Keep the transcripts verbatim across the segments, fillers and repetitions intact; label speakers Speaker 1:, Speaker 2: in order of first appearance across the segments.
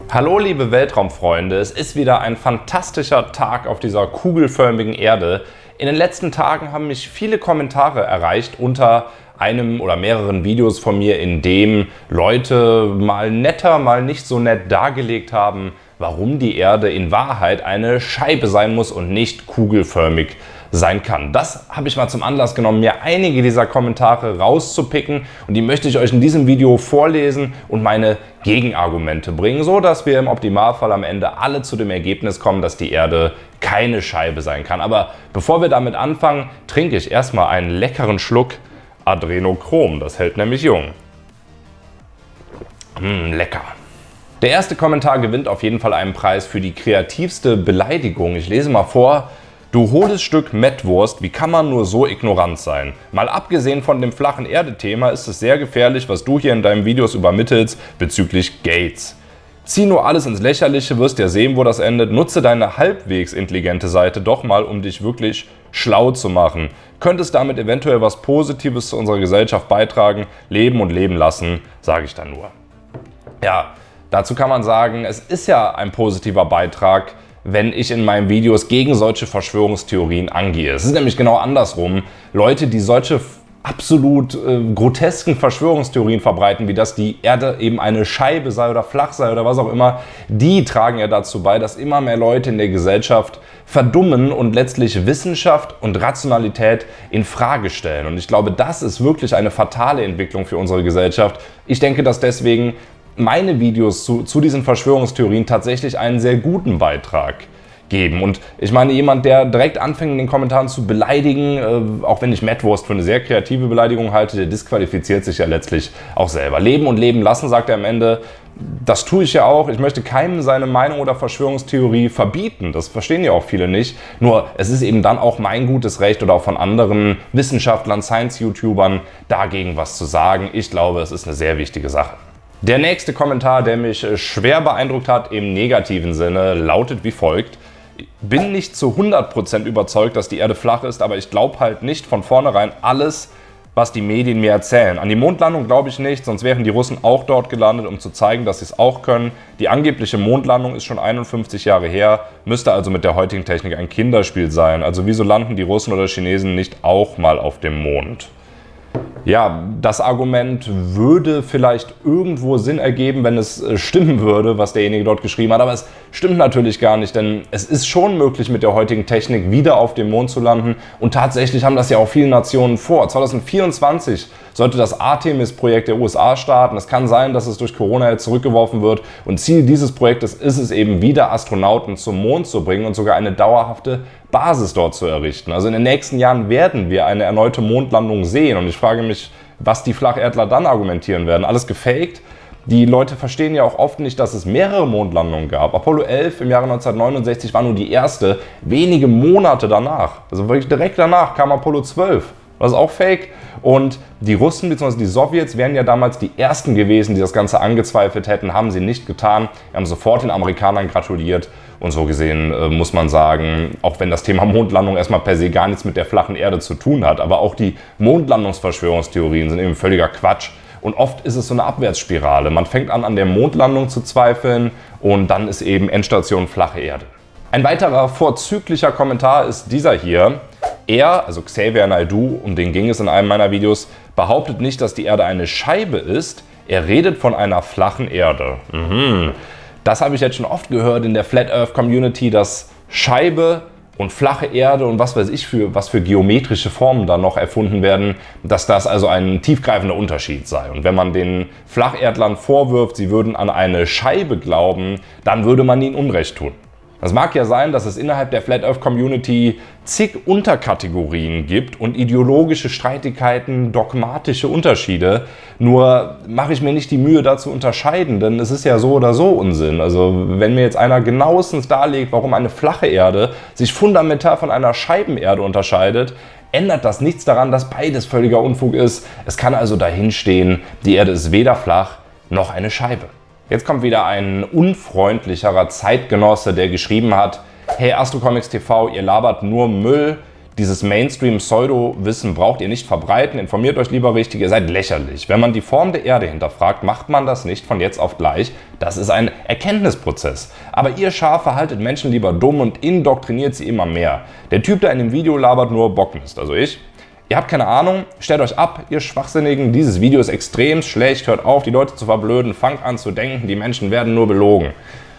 Speaker 1: Hallo liebe Weltraumfreunde, es ist wieder ein fantastischer Tag auf dieser kugelförmigen Erde. In den letzten Tagen haben mich viele Kommentare erreicht unter einem oder mehreren Videos von mir, in dem Leute mal netter, mal nicht so nett dargelegt haben, warum die Erde in Wahrheit eine Scheibe sein muss und nicht kugelförmig sein kann. Das habe ich mal zum Anlass genommen, mir einige dieser Kommentare rauszupicken, und die möchte ich euch in diesem Video vorlesen und meine Gegenargumente bringen, so dass wir im Optimalfall am Ende alle zu dem Ergebnis kommen, dass die Erde keine Scheibe sein kann. Aber bevor wir damit anfangen, trinke ich erstmal einen leckeren Schluck Adrenochrom. Das hält nämlich jung. Mmh, lecker. Der erste Kommentar gewinnt auf jeden Fall einen Preis für die kreativste Beleidigung. Ich lese mal vor. Du hohles Stück Mettwurst, wie kann man nur so ignorant sein? Mal abgesehen von dem flachen Erde-Thema ist es sehr gefährlich, was du hier in deinen Videos übermittelst bezüglich Gates. Zieh nur alles ins Lächerliche, wirst ja sehen, wo das endet. Nutze deine halbwegs intelligente Seite doch mal, um dich wirklich schlau zu machen. Könntest damit eventuell was Positives zu unserer Gesellschaft beitragen. Leben und leben lassen, sage ich dann nur. Ja, dazu kann man sagen, es ist ja ein positiver Beitrag, wenn ich in meinen Videos gegen solche Verschwörungstheorien angehe. Es ist nämlich genau andersrum. Leute, die solche absolut äh, grotesken Verschwörungstheorien verbreiten, wie dass die Erde eben eine Scheibe sei oder flach sei oder was auch immer, die tragen ja dazu bei, dass immer mehr Leute in der Gesellschaft verdummen und letztlich Wissenschaft und Rationalität in Frage stellen. Und ich glaube, das ist wirklich eine fatale Entwicklung für unsere Gesellschaft. Ich denke, dass deswegen meine Videos zu, zu diesen Verschwörungstheorien tatsächlich einen sehr guten Beitrag geben. Und ich meine, jemand, der direkt anfängt, in den Kommentaren zu beleidigen, äh, auch wenn ich Mettwurst für eine sehr kreative Beleidigung halte, der disqualifiziert sich ja letztlich auch selber. Leben und leben lassen, sagt er am Ende. Das tue ich ja auch. Ich möchte keinem seine Meinung oder Verschwörungstheorie verbieten. Das verstehen ja auch viele nicht. Nur, es ist eben dann auch mein gutes Recht oder auch von anderen Wissenschaftlern, Science-YouTubern dagegen was zu sagen. Ich glaube, es ist eine sehr wichtige Sache. Der nächste Kommentar, der mich schwer beeindruckt hat im negativen Sinne, lautet wie folgt. Bin nicht zu hundert Prozent überzeugt, dass die Erde flach ist, aber ich glaube halt nicht von vornherein alles, was die Medien mir erzählen. An die Mondlandung glaube ich nicht, sonst wären die Russen auch dort gelandet, um zu zeigen, dass sie es auch können. Die angebliche Mondlandung ist schon einundfünfzig Jahre her, müsste also mit der heutigen Technik ein Kinderspiel sein. Also wieso landen die Russen oder Chinesen nicht auch mal auf dem Mond? Ja, das Argument würde vielleicht irgendwo Sinn ergeben, wenn es stimmen würde, was derjenige dort geschrieben hat, aber es stimmt natürlich gar nicht, denn es ist schon möglich, mit der heutigen Technik wieder auf dem Mond zu landen, und tatsächlich haben das ja auch viele Nationen vor. zweitausendvierundzwanzig sollte das Artemis-Projekt der U S A starten. Es kann sein, dass es durch Corona jetzt zurückgeworfen wird, und Ziel dieses Projektes ist es eben, wieder Astronauten zum Mond zu bringen und sogar eine dauerhafte Basis dort zu errichten. Also in den nächsten Jahren werden wir eine erneute Mondlandung sehen, und ich frage mich, was die Flacherdler dann argumentieren werden. Alles gefaked? Die Leute verstehen ja auch oft nicht, dass es mehrere Mondlandungen gab. Apollo elf im Jahre neunzehnhundertneunundsechzig war nur die erste. Wenige Monate danach, also wirklich direkt danach, kam Apollo zwölf. Das ist auch fake. Und die Russen bzw. die Sowjets wären ja damals die ersten gewesen, die das Ganze angezweifelt hätten, haben sie nicht getan. Wir haben sofort den Amerikanern gratuliert, und so gesehen äh, muss man sagen, auch wenn das Thema Mondlandung erstmal per se gar nichts mit der flachen Erde zu tun hat, aber auch die Mondlandungsverschwörungstheorien sind eben völliger Quatsch. Und oft ist es so eine Abwärtsspirale. Man fängt an, an der Mondlandung zu zweifeln, und dann ist eben Endstation flache Erde. Ein weiterer vorzüglicher Kommentar ist dieser hier. Er, also Xavier Naidoo, um den ging es in einem meiner Videos, behauptet nicht, dass die Erde eine Scheibe ist. Er redet von einer flachen Erde. Mhm. Das habe ich jetzt schon oft gehört in der Flat Earth Community, dass Scheibe und flache Erde und was weiß ich für, was für geometrische Formen da noch erfunden werden, dass das also ein tiefgreifender Unterschied sei. Und wenn man den Flacherdlern vorwirft, sie würden an eine Scheibe glauben, dann würde man ihnen Unrecht tun. Es mag ja sein, dass es innerhalb der Flat Earth Community zig Unterkategorien gibt und ideologische Streitigkeiten, dogmatische Unterschiede. Nur mache ich mir nicht die Mühe, da zu unterscheiden, denn es ist ja so oder so Unsinn. Also wenn mir jetzt einer genauestens darlegt, warum eine flache Erde sich fundamental von einer Scheibenerde unterscheidet, ändert das nichts daran, dass beides völliger Unfug ist. Es kann also dahin stehen, die Erde ist weder flach noch eine Scheibe. Jetzt kommt wieder ein unfreundlicherer Zeitgenosse, der geschrieben hat: Hey Astrocomics T V, ihr labert nur Müll. Dieses Mainstream-Pseudo-Wissen braucht ihr nicht verbreiten, informiert euch lieber richtig, ihr seid lächerlich. Wenn man die Form der Erde hinterfragt, macht man das nicht von jetzt auf gleich. Das ist ein Erkenntnisprozess. Aber ihr Schafe haltet Menschen lieber dumm und indoktriniert sie immer mehr. Der Typ, der in dem Video labert, nur Bockmist, also ich. Ihr habt keine Ahnung, stellt euch ab, ihr Schwachsinnigen, dieses Video ist extrem schlecht, hört auf, die Leute zu verblöden, fangt an zu denken, die Menschen werden nur belogen.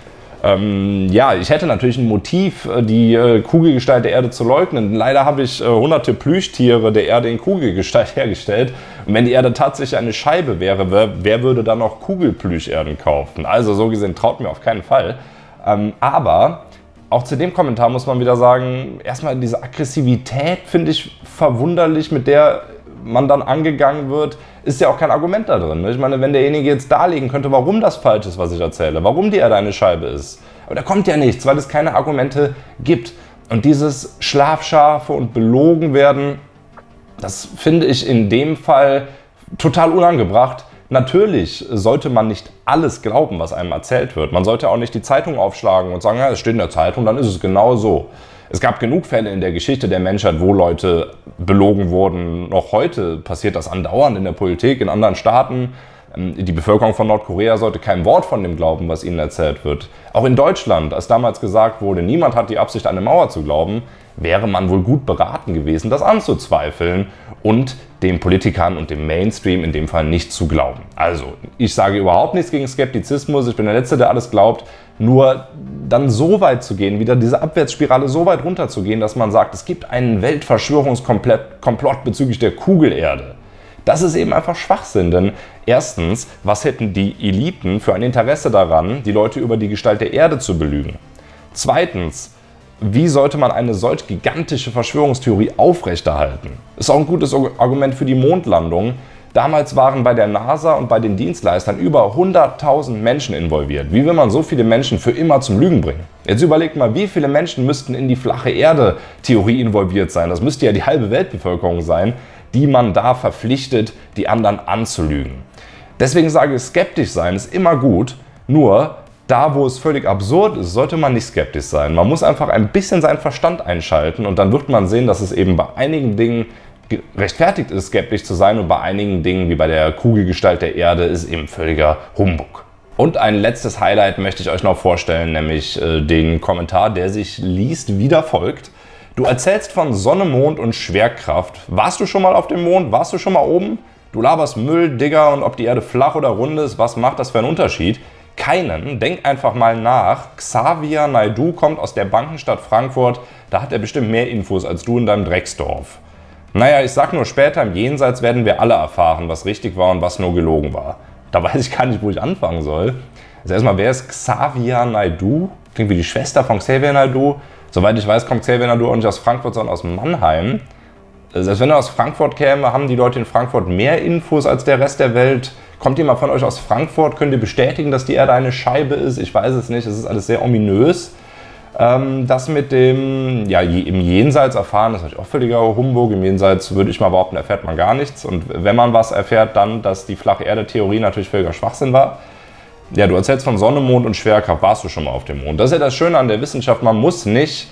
Speaker 1: Ähm, ja, ich hätte natürlich ein Motiv, die äh, Kugelgestalt der Erde zu leugnen. Leider habe ich äh, hunderte Plüschtiere der Erde in Kugelgestalt hergestellt. Und wenn die Erde tatsächlich eine Scheibe wäre, wer, wer würde dann noch Kugelplüscherden kaufen? Also so gesehen traut mir auf keinen Fall. Ähm, aber auch zu dem Kommentar muss man wieder sagen, erstmal diese Aggressivität finde ich verwunderlich, mit der man dann angegangen wird, ist ja auch kein Argument da drin. Ich meine, wenn derjenige jetzt darlegen könnte, warum das falsch ist, was ich erzähle, warum die Erde eine Scheibe ist, aber da kommt ja nichts, weil es keine Argumente gibt. Und dieses Schlafschafe und belogen werden, das finde ich in dem Fall total unangebracht. Natürlich sollte man nicht alles glauben, was einem erzählt wird. Man sollte auch nicht die Zeitung aufschlagen und sagen, ja, es steht in der Zeitung, dann ist es genau so. Es gab genug Fälle in der Geschichte der Menschheit, wo Leute belogen wurden. Noch heute passiert das andauernd in der Politik, in anderen Staaten. Die Bevölkerung von Nordkorea sollte kein Wort von dem glauben, was ihnen erzählt wird. Auch in Deutschland, als damals gesagt wurde, niemand hat die Absicht, eine Mauer zu glauben, wäre man wohl gut beraten gewesen, das anzuzweifeln und den Politikern und dem Mainstream in dem Fall nicht zu glauben. Also, ich sage überhaupt nichts gegen Skeptizismus, ich bin der Letzte, der alles glaubt, nur dann so weit zu gehen, wieder diese Abwärtsspirale so weit runter zu gehen, dass man sagt, es gibt einen Weltverschwörungskomplott bezüglich der Kugelerde. Das ist eben einfach Schwachsinn, denn erstens, was hätten die Eliten für ein Interesse daran, die Leute über die Gestalt der Erde zu belügen? Zweitens, wie sollte man eine solch gigantische Verschwörungstheorie aufrechterhalten? Ist auch ein gutes Argument für die Mondlandung. Damals waren bei der NASA und bei den Dienstleistern über hunderttausend Menschen involviert. Wie will man so viele Menschen für immer zum Lügen bringen? Jetzt überlegt mal, wie viele Menschen müssten in die flache Erde-Theorie involviert sein? Das müsste ja die halbe Weltbevölkerung sein, die man da verpflichtet, die anderen anzulügen. Deswegen sage ich, skeptisch sein ist immer gut, nur da, wo es völlig absurd ist, sollte man nicht skeptisch sein. Man muss einfach ein bisschen seinen Verstand einschalten und dann wird man sehen, dass es eben bei einigen Dingen rechtfertigt ist, skeptisch zu sein und bei einigen Dingen, wie bei der Kugelgestalt der Erde, ist eben völliger Humbug. Und ein letztes Highlight möchte ich euch noch vorstellen, nämlich äh, den Kommentar, der sich liest, wie folgt. Du erzählst von Sonne, Mond und Schwerkraft. Warst du schon mal auf dem Mond? Warst du schon mal oben? Du laberst Müll, Digger, und ob die Erde flach oder rund ist, was macht das für einen Unterschied? Keinen. Denk einfach mal nach. Xavier Naidoo kommt aus der Bankenstadt Frankfurt. Da hat er bestimmt mehr Infos als du in deinem Drecksdorf. Naja, ich sag nur, später im Jenseits werden wir alle erfahren, was richtig war und was nur gelogen war. Da weiß ich gar nicht, wo ich anfangen soll. Also erstmal, wer ist Xavier Naidoo? Klingt wie die Schwester von Xavier Naidoo. Soweit ich weiß, kommt Xavier Naidoo auch nicht aus Frankfurt, sondern aus Mannheim. Selbst wenn er aus Frankfurt käme, haben die Leute in Frankfurt mehr Infos als der Rest der Welt. Kommt jemand von euch aus Frankfurt? Könnt ihr bestätigen, dass die Erde eine Scheibe ist? Ich weiß es nicht, es ist alles sehr ominös. Ähm, das mit dem ja, im Jenseits erfahren, das ist natürlich auch völliger Humbug. Im Jenseits, würde ich mal behaupten, erfährt man gar nichts. Und wenn man was erfährt, dann, dass die flache Erde-Theorie natürlich völliger Schwachsinn war. Ja, du erzählst von Sonne, Mond und Schwerkraft. Warst du schon mal auf dem Mond? Das ist ja das Schöne an der Wissenschaft. Man muss nicht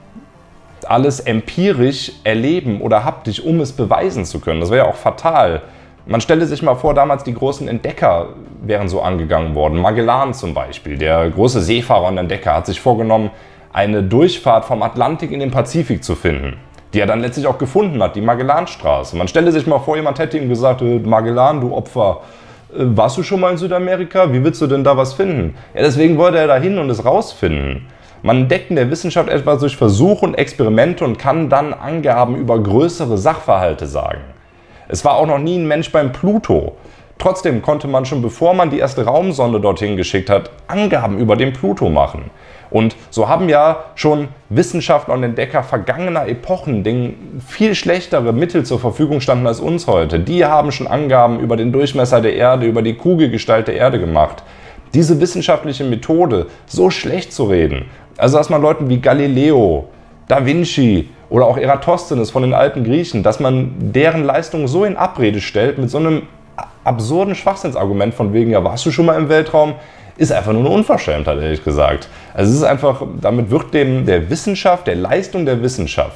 Speaker 1: alles empirisch erleben oder haptisch, um es beweisen zu können. Das wäre ja auch fatal. Man stelle sich mal vor, damals die großen Entdecker wären so angegangen worden. Magellan zum Beispiel, der große Seefahrer und Entdecker, hat sich vorgenommen, eine Durchfahrt vom Atlantik in den Pazifik zu finden, die er dann letztlich auch gefunden hat, die Magellanstraße. Man stelle sich mal vor, jemand hätte ihm gesagt, Magellan, du Opfer, warst du schon mal in Südamerika? Wie willst du denn da was finden? Ja, deswegen wollte er da hin und es rausfinden. Man entdeckt in der Wissenschaft etwas durch Versuche und Experimente und kann dann Angaben über größere Sachverhalte sagen. Es war auch noch nie ein Mensch beim Pluto. Trotzdem konnte man schon, bevor man die erste Raumsonde dorthin geschickt hat, Angaben über den Pluto machen. Und so haben ja schon Wissenschaftler und Entdecker vergangener Epochen, denen viel schlechtere Mittel zur Verfügung standen als uns heute. Die haben schon Angaben über den Durchmesser der Erde, über die Kugelgestalt der Erde gemacht. Diese wissenschaftliche Methode so schlecht zu reden, also dass man Leuten wie Galileo, Da Vinci oder auch Eratosthenes von den alten Griechen, dass man deren Leistung so in Abrede stellt mit so einem absurden Schwachsinnsargument von wegen, ja, warst du schon mal im Weltraum, ist einfach nur eine Unverschämtheit, ehrlich gesagt. Also es ist einfach, damit wird dem der Wissenschaft, der Leistung der Wissenschaft,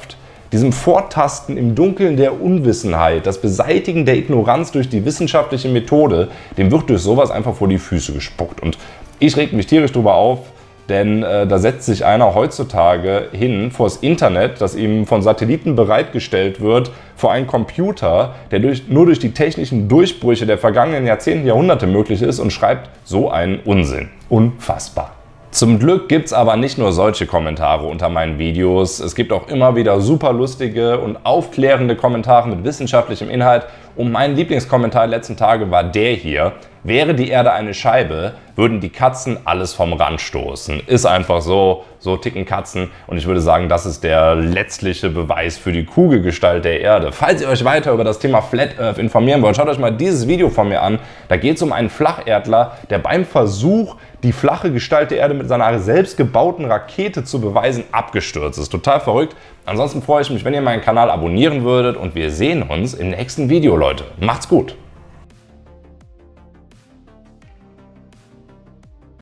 Speaker 1: diesem Vortasten im Dunkeln der Unwissenheit, das Beseitigen der Ignoranz durch die wissenschaftliche Methode, dem wird durch sowas einfach vor die Füße gespuckt. Und ich reg mich tierisch drüber auf, denn äh, da setzt sich einer heutzutage hin vors Internet, das ihm von Satelliten bereitgestellt wird, vor einen Computer, der durch, nur durch die technischen Durchbrüche der vergangenen Jahrzehnte, Jahrhunderte möglich ist, und schreibt so einen Unsinn. Unfassbar. Zum Glück gibt es aber nicht nur solche Kommentare unter meinen Videos. Es gibt auch immer wieder super lustige und aufklärende Kommentare mit wissenschaftlichem Inhalt. Und mein Lieblingskommentar der letzten Tage war der hier. Wäre die Erde eine Scheibe, würden die Katzen alles vom Rand stoßen. Ist einfach so, so ticken Katzen. Und ich würde sagen, das ist der letztliche Beweis für die Kugelgestalt der Erde. Falls ihr euch weiter über das Thema Flat Earth informieren wollt, schaut euch mal dieses Video von mir an. Da geht es um einen Flacherdler, der beim Versuch, die flache Gestalt der Erde mit seiner selbst gebauten Rakete zu beweisen, abgestürzt ist. Total verrückt. Ansonsten freue ich mich, wenn ihr meinen Kanal abonnieren würdet, und wir sehen uns im nächsten Video, Leute. Macht's gut!